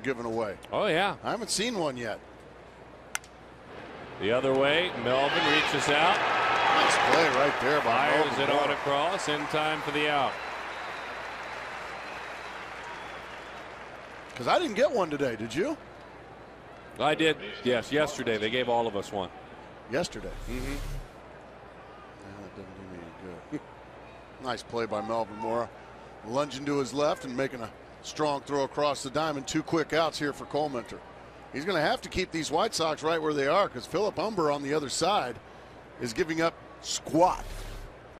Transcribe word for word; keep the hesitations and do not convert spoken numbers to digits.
given away. Oh, yeah. I haven't seen one yet. The other way, Melvin reaches out. Nice play right there by Fires Melvin it Mora. on across in time for the out. Because I didn't get one today, did you? I did, yes, yesterday. They gave all of us one. Yesterday. Mm-hmm. Yeah, that doesn't do me any good. Nice play by Melvin Mora. Lunging to his left and making a strong throw across the diamond. Two quick outs here for Coleminter. He's going to have to keep these White Sox right where they are because Philip Humber on the other side is giving up squat.